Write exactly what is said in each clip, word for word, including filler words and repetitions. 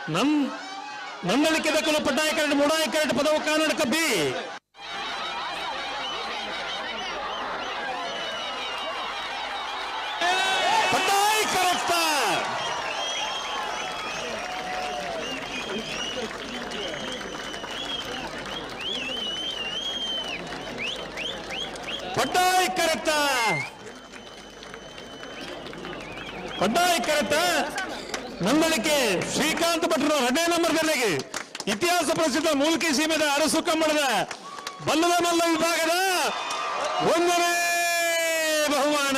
ನನ್ ನಂದಳಿಕೆ ದಕ್ಕಲು ಪಡ್ಡಾಯ ಕರಡು ಮುಡಾಯ ಕರಡು ಪದವು ಕರ್ನಾಟಕ ಬಿ ಪಡ್ಡಾಯ ಕರೆಕ್ಟ ಪಡ್ಡಾಯ ಕರೆಕ್ಟ ಪಡ್ಡಾಯ ಕರೆಕ್ಟ ನಂದಳಿಕೆ ಶ್ರೀಕಾಂತ್ ಭಟ್ರು ಎರಡನೇ ನಂಬರ್ಗಳಿಗೆ ಇತಿಹಾಸ ಪ್ರಸಿದ್ಧ ಮೂಲ್ಕಿ ಸೀಮೆದ ಅರಸು ಕಂಬಳದ ಬಲ್ಲದ ಮಲ್ಲ ವಿಭಾಗದ ಒಂದನೇ ಬಹುಮಾನ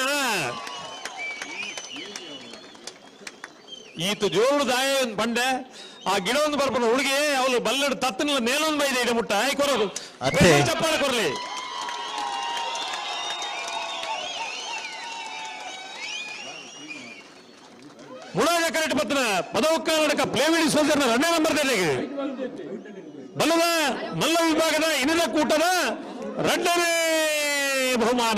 ಈತು ಜೋರು ದಾಯ ಬಂಡೆ ಆ ಗಿಡ ಒಂದು ಬರ್ಬೋದು ಹುಡುಗಿ ಅವಳು ಬಲ್ಲಡ್ ತತ್ತನ ನೇಲೊಂದು ಬೈದೆ ಇಡ ಮುಟ್ಟ ಆಯ್ ಕೊರೋದು ಚಪ್ಪಾಳೆ ಕೊರ್ಲಿ ಮುಡಾಯ ಕರೆಕ್ಟ್ ಪತ್ರ ಪದವು ಕರ್ನಾಟಕ ಪ್ಲೇವಿಡಿ ಸೋಲ್ಜರ್ನ ಎರಡನೇ ನಂಬರ್ದಲ್ಲಿ ಬಲ್ಲದ ಮಲ್ಲ ವಿಭಾಗದ ಇನ್ನಿನ ಕೂಟದ ಎರಡನೇ ಬಹುಮಾನ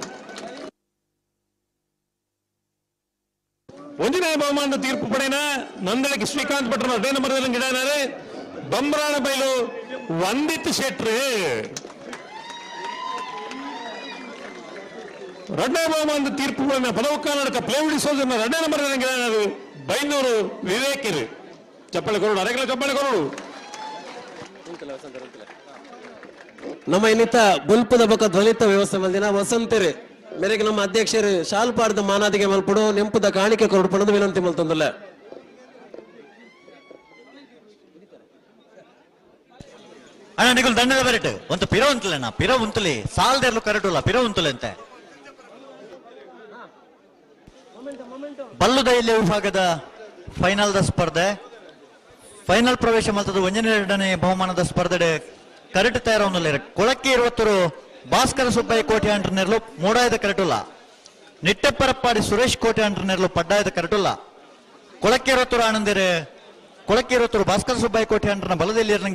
ಒಂದನೇ ಬಹುಮಾನದ ತೀರ್ಪು ಪಡೆನ ನಂದಳಿಕೆ ಶ್ರೀಕಾಂತ್ ಭಟ್ರು ಎರಡನೇ ನಂಬರ್ದಲ್ಲಿ ಗಿಡನಾರೆ ಬಂಬ್ರಾಣ ಬೈಲು ವಂದಿತ್ ಶೆಟ್ರು ಎರಡನೇ ಬಹುಮಾನದ ತೀರ್ಪು ಪಡೆನ ಪದವು ಕರ್ನಾಟಕ ಪ್ಲೇವಿಡಿ ಸೋಲ್ಜರ್ನ ಎರಡನೇ ನಂಬರ್ದಲ್ಲಿ ಗಿಡನಾರು ಬೈನೂರು ವಿವೇಕಿರು ಚಪ್ಪಳೆ ಕೊರೋಡು ಅರೆಗಲ ಚಪ್ಪಳೆ ಕೊರೋಡು ನಮ್ಮ ಇನ್ನಿತ ಗುಲ್ಪದ ಬಕ ಧ್ವನಿತ ವ್ಯವಸ್ಥೆ ಮಲ್ದಿನ ವಸಂತಿರಿ ಮೇರೆಗೆ ನಮ್ಮ ಅಧ್ಯಕ್ಷರು ಶಾಲ್ ಪಾಡ್ದ ಮಾನಾದಿಗೆ ಮಲ್ಪಡು ನೆಂಪುದ ಕಾಣಿಕೆ ಕೊರಡು ಪಣದು ವಿನಂತಿ ಮಲ್ತಂದಲ್ಲ ಅಣ್ಣ ನಿಗುಲ್ ದಂಡದ ಬರಟ್ ಒಂದು ಪಿರ ಉಂಟಲಣ್ಣ ಪಿರ ಉಂಟಲಿ ಸಾಲದೆರ್ಲು ಕರೆಟುಲ್ಲ ಪಿರ ಉಂಟಲೆ ಅಂತೆ ಬಲ್ಲುದೈಲ್ಯ ವಿಭಾಗದ ಫೈನಲ್ದ ಸ್ಪರ್ಧೆ ಫೈನಲ್ ಪ್ರವೇಶ ಮಲ್ತದ ಒಂದನೇ ಎರಡನೇ ಬಹುಮಾನದ ಸ್ಪರ್ಧೆ ಕರೆಟ್ ತಯಾರವನ್ನಲ್ಲ ಕೊಳಕ್ಕೆ ಇರುವತ್ತರು ಭಾಸ್ಕರ ಸುಬ್ಬಯ್ಯ ಕೋಟೆ ಅಂಟರ್ನೆರ್ಲು ಮೂಡಾಯದ ಕರೆಟುಲ್ಲ ನಿಟ್ಟೆಪ್ಪರಪ್ಪಾಡಿ ಸುರೇಶ್ ಕೋಟೆ ಅಂಟರ್ನೆರ್ಲು ಪಡ್ಡಾಯದ ಕರೆಟುಲ್ಲ ಕೊಳಕ್ಕೆ ಇರುವತ್ತರು ಆನಂದಿರೆ ಕೊಳಕ್ಕೆ ಇರುವತ್ತರು ಭಾಸ್ಕರ ಸುಬ್ಬಯ್ಯ ಕೋಟೆ ಅಂಟರ್ನ ಬಲದಲ್ಲಿ